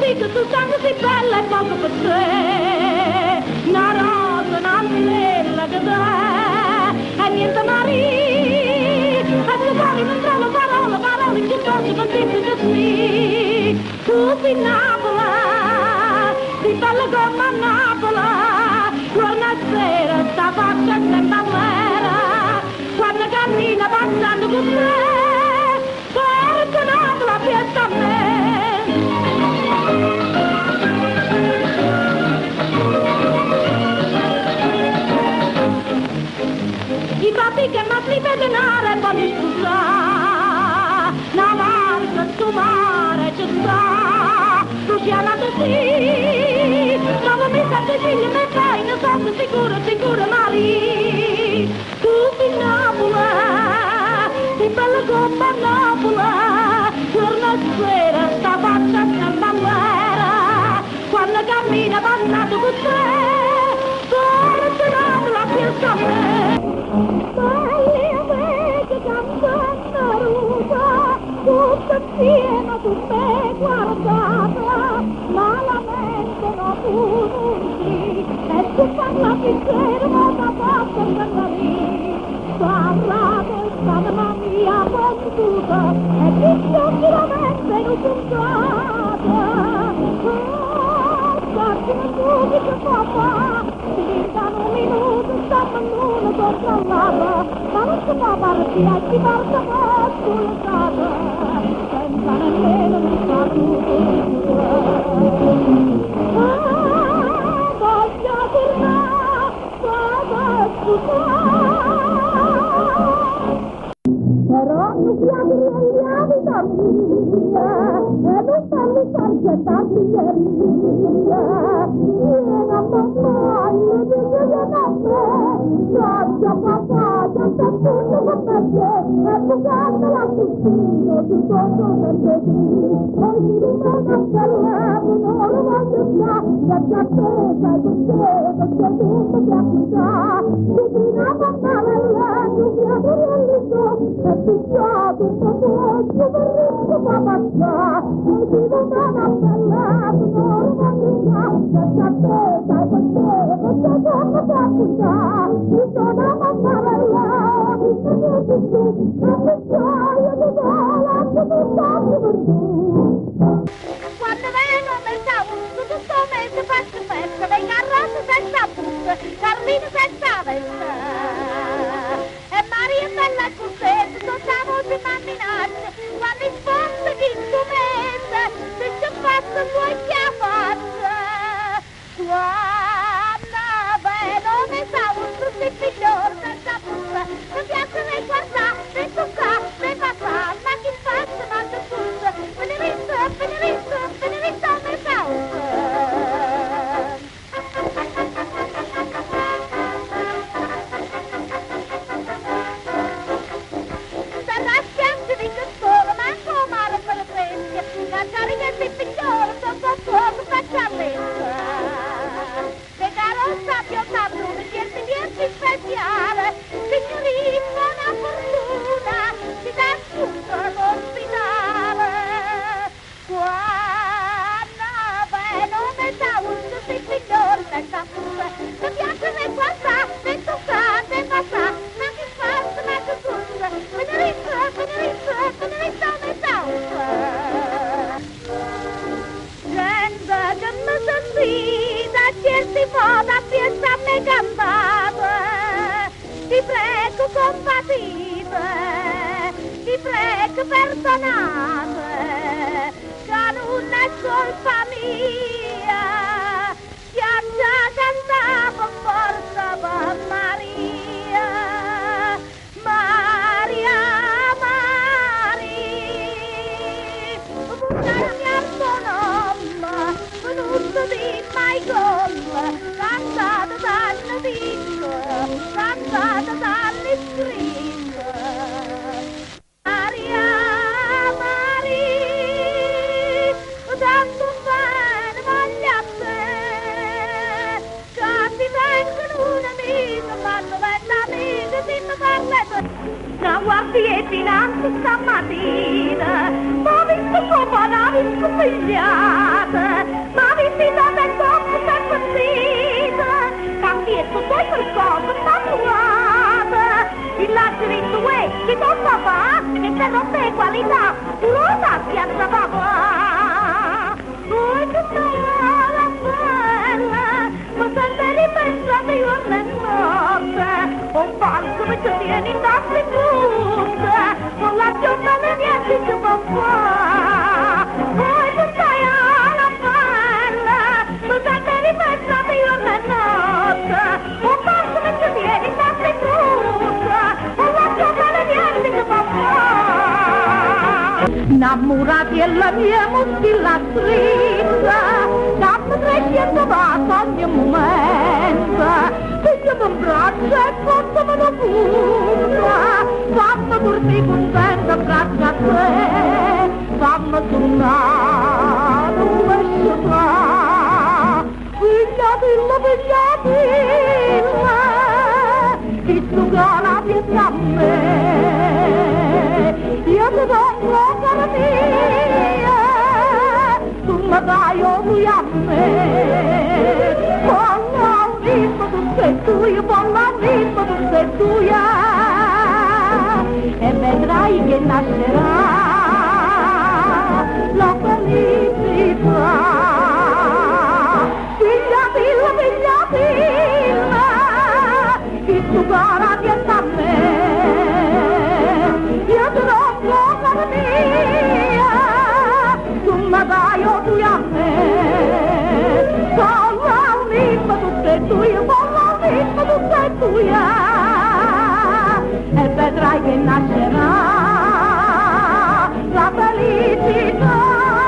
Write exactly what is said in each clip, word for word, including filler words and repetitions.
dico soltanto si bella e poco per te, una rosa, una stella che te, e niente Maria, e se fuori non trovo parole, parole che posso non dirti che sì, tu sei Napoli, sei bella come a Napoli, buonasera, sta facendo in ballera, quando cammina passando con me, porta Napoli piazza a me. I papi che mi si vede denaro voglio scusare, una volta sto mare c'è sta, Luciana tu sì, ma non mi state figli me fai, ne sono sicura, sicura Maria, tu sei Napoli, sei bella come a Napoli, giorno e sera sta faccia in ballera, quando cammina passato con te, forse Napoli piazza a me. Tutto pieno su me guardata, ma la mente non punti, e tu parla sincero, ma da poco per la lì, parlato è stata la mia venduta, e ti chiudi la mente non puntata, oh, guardi non dubi che papà, si diventano un minuto, stanno l'uno contro l'altro, ma non si può partire, si porta poi sulla strada. Senza nemmeno un saluto, ah, voglio tornare, vado scusare, però non siamo rientrati da via, e non stanno sargettati via, viene a mamma, io dico che non me, già papà, già tutto con me, e bucando la piscina, ti posso perché poi si rimane a parlare, non lo voglio già, già già te, sai perché, perché tutto ti accusà, ti tirava male l'anno, ti avrò e ti chiamo tutto questo per rischio fa passare, poi si rimane a parlare, non lo voglio già, già già te, sai perché, perché tutto ti accusà, ti sono a mandare l'anno, mi sono tutto, non mi gioia di vola, che mi stanno per tu. Quando vengo nel tavolo, tutto mese faccio festa, vengo a rosa senza busta, Carlino senza vesta. E Maria bella cosetta, sono voce mamminaccia, ma mi sposta chi tu mette, se ci faccio vuoi chiamare. Quando vedo nel tavolo, tutti i figlioli senza busta, mi piace ne guardare, ne toccare, ne passare, ma chi faccio, ma che tutto, me ne visto, me ne visto, me ne visto nel tavolo. Ti prego compatite, ti prego perdonate, che non è colpa mia, che ha già cantato forza per Maria, Maria, Maria, buonarmi al tuo nome, venuto di mai gol, cantata dal viso, cantata dalle scritte. Maria, Maria, tanto bene voglio a te, che ti vengono un amico, quando vengo amico ti mi parla. Da guardi e dinanzi stamattina, ma ho visto come una visto pigliata, visto sei per cosa, innamorata. Il lazzaretto è che non papà, che te non sei qualità, tu lo sai, piazza papà. Oh, che bella, bella, ma sempre ripensate io a me notte, un palco che ti tieni in tasca in busta, con la giornata niente si può fare. Oh, che bella, bella, ma sempre ripensate io a me notte, un palco che ti tieni in tasca in busta, con la giornata niente si può fare. Innamorati e la mia moschilla stretta, dammi crescendo va ogni momento, pigliami un braccio e portami una punta, fammi dormire contenta braccio a te, fammi tornare un pesce tra, pigliatilla, pigliatilla, che tu cara piazza a me, io ti do cara mia, tu mi dai lui a me, buona vita tu sei tua, buona vita tu sei tua, e vedrai che nascerà la felicità. Figliatilla, figliatilla, che tu cara piazza a me, io ti do cara mia, tu mi dai tu a me, con la unità tu sei tua, con la unità tu sei tua, e vedrai che nascerà la felicità.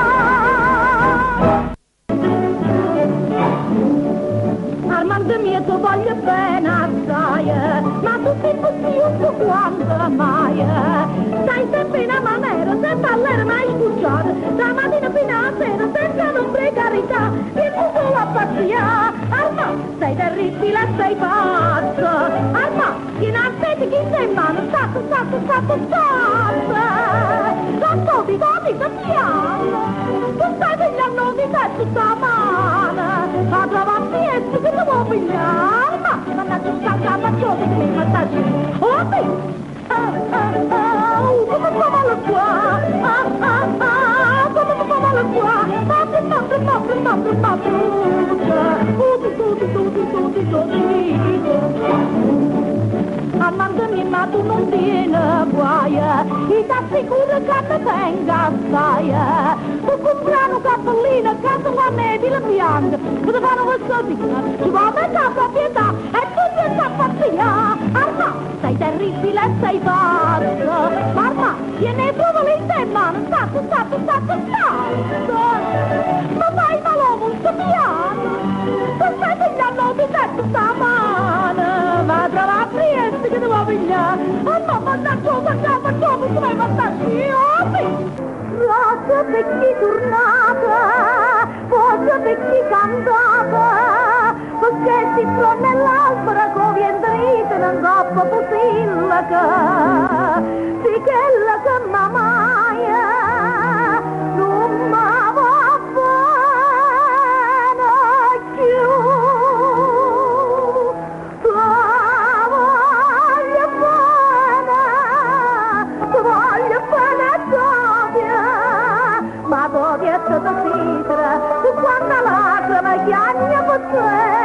Armando mio tu voglio bene assai, ma tu sei così un quanto mai, stai sempre in maniera, senza all'era mai scucciare, da mattina fino a sera, senza non precarietà, che tu solo a pazzia, Arma, sei terribile, sei pazzo, Arma, in aspetta chi sei in mano, stacco, stacco, stacco, stacco, non toti, toti, cambiamo, tu stai pigliando di te tutta mano, ma trovarti e che ti vuoi pigliare, ma non è tutta capa, ciò che mi mandaci, oh sì! Ah, ah, ah, come fa male qua? Ah, ah, ah, come fa male qua? Papri, papri, papri, papri, papri, tutti, tutti, tutti, tutti, tutti. Amandami, ma tu non tieni guaia, ti assicuro che mi tenga assai. Tu comprare un cappellino, che la media bianca, tu ti fanno questo digno, ci va a mettere la proprietà, e tu ti sta pazzia. Arma, sei terribile, sei pazzo, Arma, tieni proprio in te in mano, stacco, stacco, stacco, stacco, ma vai malò, sto piano, tu stai pigliando di te tutta mano, va a trovare Trieste che devo pigliare, oh mamma, mannaggia, facciamo, facciamo, come mandarci, oh sì! Rosa per chi tornata, voce per chi cantata, perché si trova nell'albero con vientrite non coppa posillaca, di quella che mamaia non ma va bene più, la voglio bene, voglio bene doppia, ma doppia è stata fitra, tu quando lacrima chiagna per te.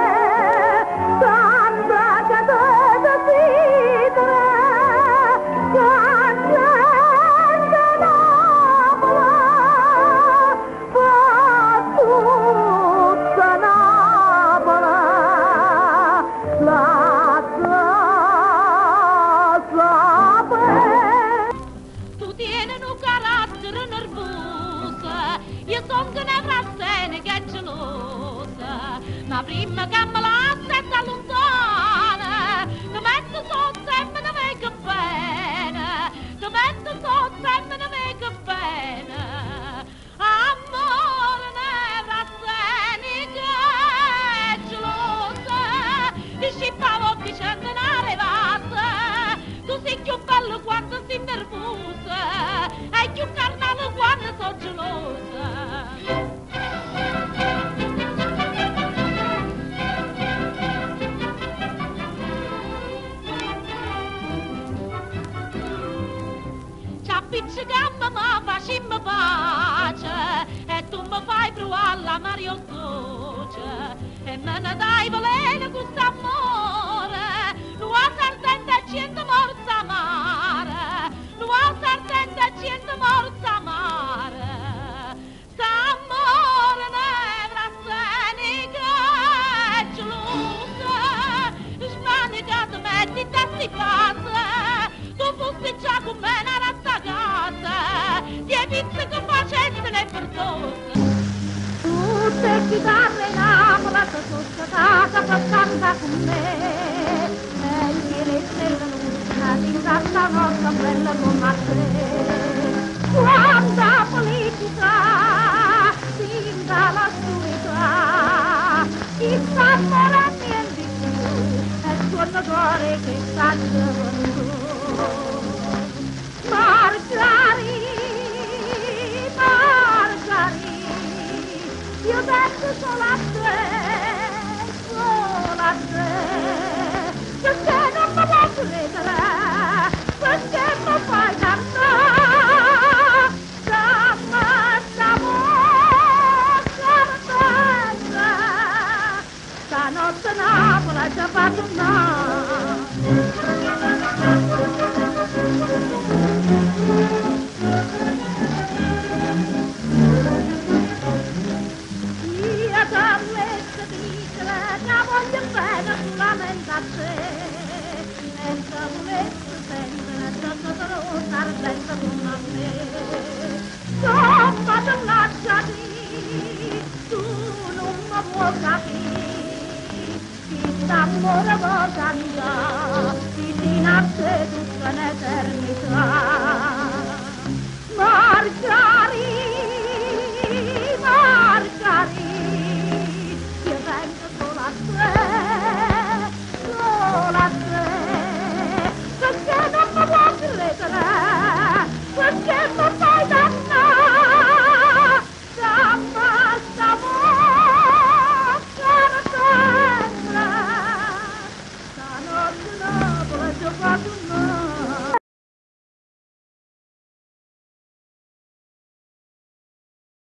Ma prima che me la setta lontana, ti metto sotto e me ne vengo bene, ti metto sotto e me ne vengo bene. Amore nevrastenica e gelosa, di scippa occhi c'è arrivata, tu sei più bello quando sei nervosa, e più carnale quando sono gelosa. appiccicarmi ma facimmi pace e tu mi fai provare la Mario dolce e me ne dai veleno questo amore lo ardente e cento morza amare lo ardente e cento morza amare s'amore nevra senica e gelosa spanica ti metti testi case tu fossi già con me una razza casa ti hai visto che facesse le persone tutte chitarre innamorate sono stata passata con me e le stelle lucina dinga sta nostra bella come te quanta politica dinga la oscurità chi sta morendo in di più è il tuo cuore che sta giovando Margari, Margari, io penso solo a te, solo a te, perché non mi puoi credere, perché mi fai cantare, dammi, dammi, dammi, stanotte Napoli ci ha fatto male. Io t'ammetto di dire che voglio bene solamente a te e se volessi sempre sotto rosa ardente come a me somma te lasciati tu non mi puoi capire chi t'amore può cambiare vicino a te tutta un'eternità Marcia